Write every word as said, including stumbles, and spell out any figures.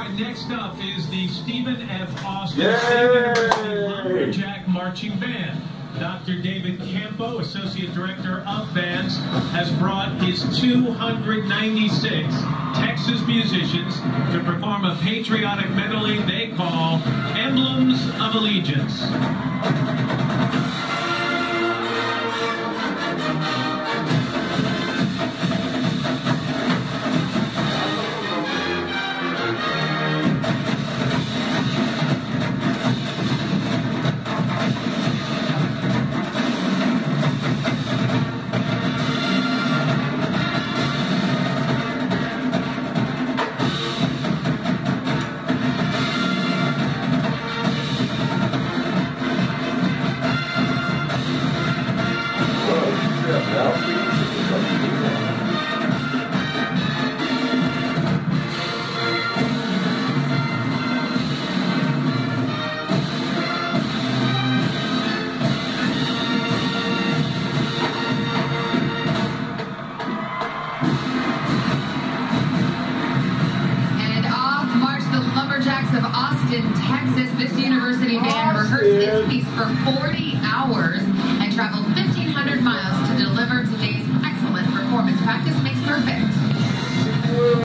right, next up is the Stephen F. Austin Yay! State University Lumberjack Marching Band. Doctor David Campo, Associate Director of Bands, has brought his two hundred ninety-six Texas musicians to perform a patriotic medley they call Emblems of Allegiance. Lumberjacks of Austin, Texas. This university band rehearsed its piece for forty hours and traveled fifteen hundred miles to deliver today's excellent performance. Practice makes perfect.